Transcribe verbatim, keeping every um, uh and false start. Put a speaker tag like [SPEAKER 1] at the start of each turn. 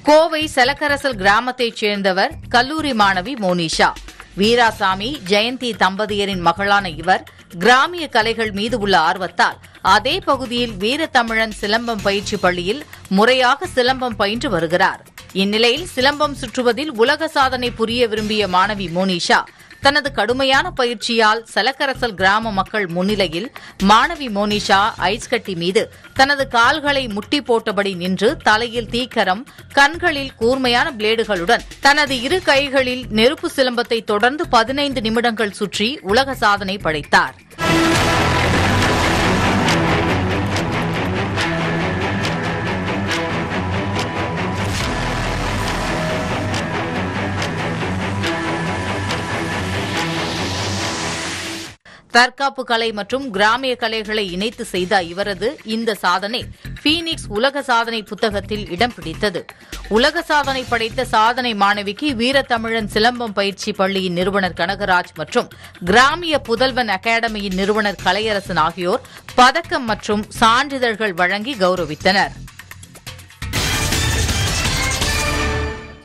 [SPEAKER 1] கோவை செலக்கரசல் கிராமத்தைச் சேர்ந்தவர் கல்லூரி மாணவி மோனிஷா. வீராசாமி, ஜெயந்தி தம்பதியரின் மகளான இவர் கிராமிய கலைகள் மீது உள்ள ஆர்வத்தால் அதே பகுதியில் வீரத்தமிழன் சிலம்பம் பயிற்சி பள்ளியில் முறையாக சிலம்பம் பயின்று வருகிறார். இந்நிலையில் சிலம்பம் சுற்றுவதில் உலக சாதனை புரிய விரும்பிய மாணவி மோனிஷா தனது கடுமையான பயிற்சியால் செலக்கரசல் கிராம மக்கள் முன்னிலையில் மாணவி மோனிஷா ஐஸ் கட்டி மீது தனது கால்களை முட்டி போட்டபடி நின்று தலையில் தீக்கரம், கண்களில் கூர்மையான பிளேடுகளுடன் தனது இரு கைகளில் நெருப்பு சிலம்பத்தை தொடர்ந்து பதினைந்து நிமிடங்கள் சுற்றி உலக சாதனை படைத்தார். தற்காப்பு கலை மற்றும் கிராமிய கலைகளை இணைத்து செய்த இவரது இந்த சாதனை பீனிக்ஸ் உலக சாதனை புத்தகத்தில் இடம் பிடித்தது. உலக சாதனை படைத்த சாதனை மாணவிக்கு வீரத்தமிழன் சிலம்பம் பயிற்சி பள்ளியின் நிறுவனர் கனகராஜ் மற்றும் கிராமிய புதல்வன் அகாடமியின் நிறுவனர் கலையரசன் ஆகியோர் பதக்கம் மற்றும் சான்றிதழ்கள் வழங்கி கௌரவித்தனர்.